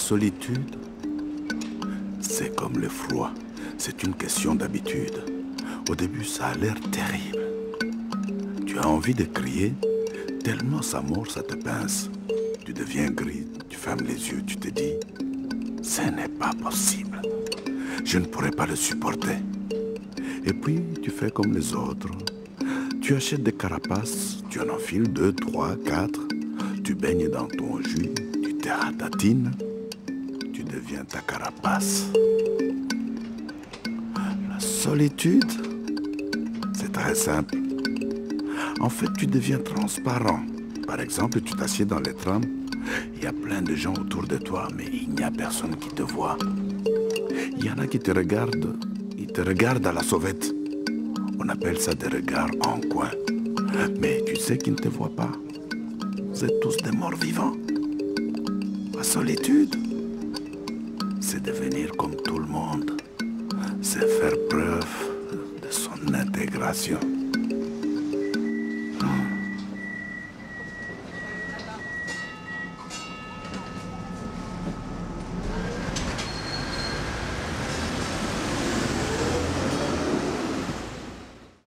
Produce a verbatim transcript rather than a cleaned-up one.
solitude, c'est comme le froid. C'est une question d'habitude. Au début, ça a l'air terrible. Tu as envie de crier, tellement sa mort, ça te pince. Tu deviens gris, tu fermes les yeux, tu te dis, ce n'est pas possible. Je ne pourrais pas le supporter. Et puis, tu fais comme les autres. Tu achètes des carapaces, tu en enfiles deux, trois, quatre. Tu baignes dans ton jus, tu te ratatines. Tu deviens ta carapace. La solitude, c'est très simple. En fait, tu deviens transparent. Par exemple, tu t'assieds dans les trams. Il y a plein de gens autour de toi, mais il n'y a personne qui te voit. Il y en a qui te regardent. Ils te regardent à la sauvette. On appelle ça des regards en coin. Mais tu sais qu'ils ne te voient pas. Vous êtes tous des morts vivants. La solitude, c'est devenir comme tout le monde. C'est faire preuve de son intégration.